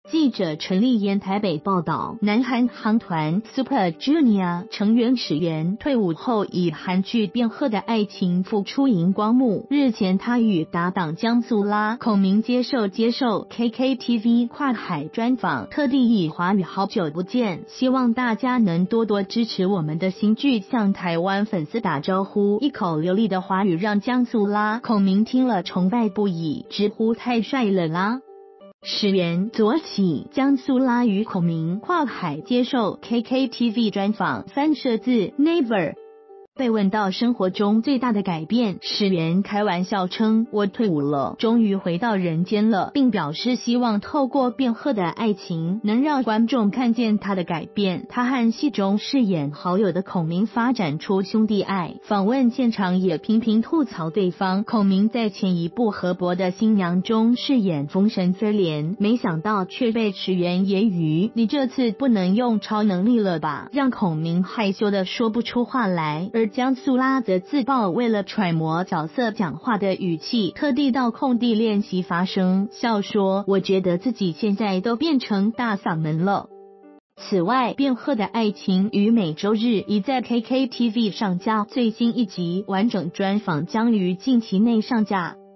记者陈丽妍台北报道，南韩韩团 Super Junior 成员始源退伍后以韩剧《变赫的爱情》复出荧光幕。日前，他与搭档江素拉、孔明接受 KKTV 跨海专访，特地以华语好久不见，希望大家能多多支持我们的新剧，向台湾粉丝打招呼。一口流利的华语让江素拉、孔明听了崇拜不已，直呼太帅了啦！始源左起，江素拉与孔明跨海接受 KKTV 专访。3摄字 Never。被问到生活中最大的改变，始源开玩笑称：“我退伍了，终于回到人间了，并表示希望透过变赫的爱情，能让观众看见他的改变。”他和戏中饰演好友的孔明发展出兄弟爱。访问现场也频频吐槽对方。孔明在前一部河伯的新娘中饰演风神追莲，没想到却被始源揶揄：“你这次不能用超能力了吧？”让孔明害羞的说不出话来。而江素拉则自曝为了揣摩角色讲话的语气，特地到空地练习发声，笑说：“我觉得自己现在都变成大嗓门了。”此外，变赫的爱情于每周日已在 KKTV 上架，最新一集完整专访将于近期内上架。